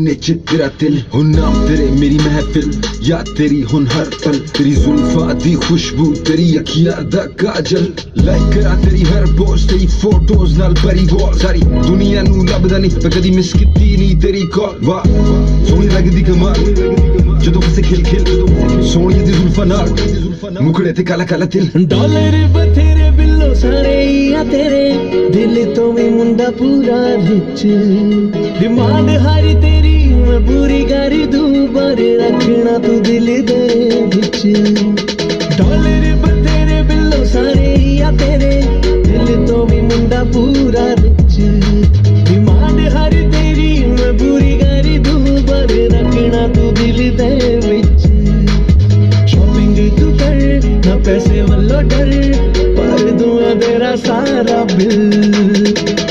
सीने च तेरा दिल हुन नाम तेरे मेरी महफिल याद तेरी हुन हर पल तेरी जुल्फा दी खुशबू तेरी अखियां दा काजल लाइक करा तेरी हर पोस्ट तेरी फोटोज नाल भरी वॉल सारी दुनिया नू लभदा नहीं पर कदी मिस कीती नहीं तेरी कॉल वाह सोहनी लगदी कमाल जदों किसे खिल खिल सोहनी दी जुल्फा नाल मुखड़े ते काला काला दिल डॉलर बथेरे बिल्लो सारे आ तेरे दिल तो भी मुंडा पूरा रिच डिमांड हारी तेरी मैं पूरी कर दूं बारे रखना तू दिल दे विच डॉलर बथेरे बिल्लो सारे आ तेरे दिल तो भी मुंडा पूरा रिच डिमांड हारी तेरी मैं पूरी कर दूं बारे रखना तू दिल दे विच शॉपिंग तू कर ना पैसे वालों डर पर दूं तेरा सारा बिल